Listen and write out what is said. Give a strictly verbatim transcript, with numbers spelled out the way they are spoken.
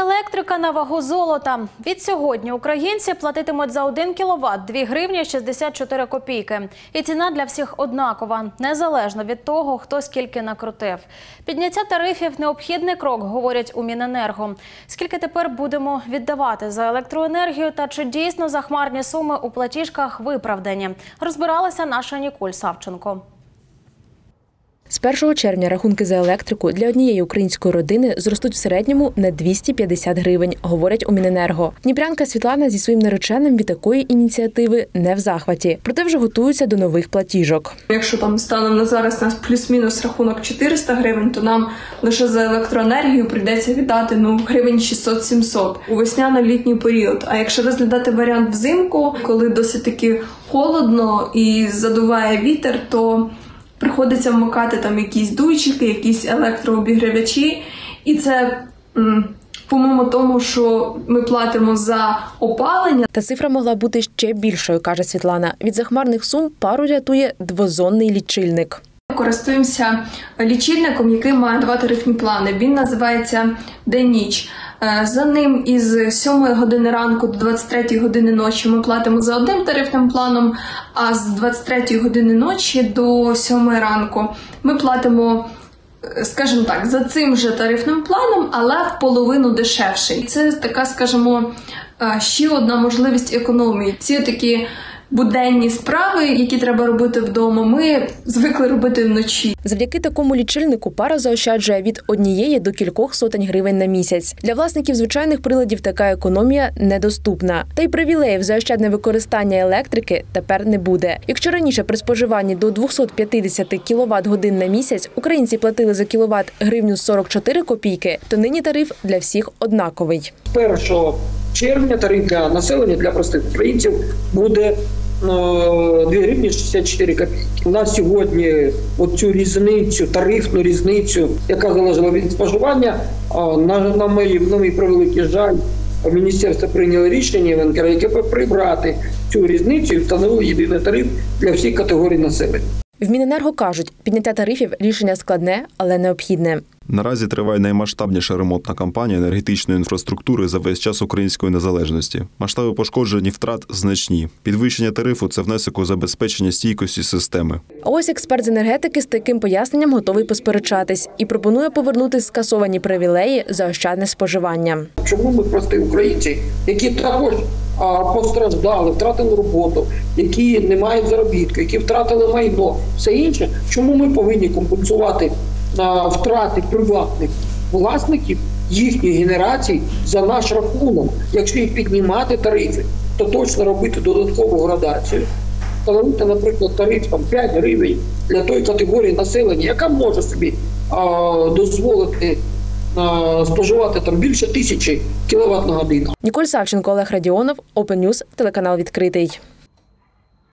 Електрика на вагу золота. Від сьогодні українці платитимуть за один кіловат дві гривні шістдесят чотири копійки. І ціна для всіх однакова, незалежно від того, хто скільки накрутив. Підняття тарифів – необхідний крок, говорять у Міненерго. Скільки тепер будемо віддавати за електроенергію та чи дійсно захмарні суми у платіжках виправдані? Розбиралася наша Ніколь Савченко. З першого червня рахунки за електрику для однієї української родини зростуть в середньому на двісті п'ятдесят гривень, говорять у Міненерго. Дніпрянка Світлана зі своїм нареченим від такої ініціативи не в захваті, проте вже готуються до нових платіжок. Якщо там станом на зараз у нас плюс-мінус рахунок чотириста гривень, то нам лише за електроенергію прийдеться віддати ну, гривень шістсот-сімсот у весняно-літній період. А якщо розглядати варіант взимку, коли досить таки холодно і задуває вітер, то приходиться вмикати там якісь дуйчики, якісь електрообігрівачі. І це помимо тому, що ми платимо за опалення. Та цифра могла бути ще більшою, каже Світлана. Від захмарних сум пару рятує двозонний лічильник. Користуємося лічильником, який має два тарифні плани. Він називається «День-ніч». За ним із сьомої години ранку до двадцять третьої години ночі ми платимо за одним тарифним планом, а з двадцять третьої години ночі до сьомої ранку ми платимо, скажімо так, за цим же тарифним планом, але в половину дешевший. Це така, скажімо, ще одна можливість економії. Ці такі буденні справи, які треба робити вдома, ми звикли робити вночі. Завдяки такому лічильнику пара заощаджує від однієї до кількох сотень гривень на місяць. Для власників звичайних приладів така економія недоступна. Та й привілеїв за ощадне використання електрики тепер не буде. Якщо раніше при споживанні до двохсот п'ятдесят кіловат-годин на місяць українці платили за кіловат гривню сорок чотири копійки, то нині тариф для всіх однаковий. першого червня тариф для населення, для простих українців буде дві гривні шістдесят чотири копійки. На сьогодні оцю різницю, тарифну різницю, яка залежала від споживання, на, на мій, на мій превеликий жаль, міністерство прийняло рішення в НКРЕКП прибрати цю різницю і встановило єдиний тариф для всіх категорій населення. В Міненерго кажуть, підняття тарифів – рішення складне, але необхідне. Наразі триває наймасштабніша ремонтна кампанія енергетичної інфраструктури за весь час української незалежності. Масштаби пошкоджень і втрат значні. Підвищення тарифу – це внесок у забезпечення стійкості системи. А ось експерт з енергетики з таким поясненням готовий посперечатись і пропонує повернути скасовані привілеї за ощадне споживання. Чому ми прості українці, які також а, постраждали, втратили роботу, які не мають заробітку, які втратили майно, все інше, чому ми повинні компенсувати на втрати приватних власників їхньої генерації за наш рахунок? Якщо їх піднімати тарифи, то точно робити додаткову градацію. Встановити, наприклад, тариф там, п'ять гривень для тої категорії населення, яка може собі а, дозволити а, споживати там, більше тисячі кіловат на годину. Ніколь Савченко, Олег Радіонов, Open News, телеканал «Відкритий».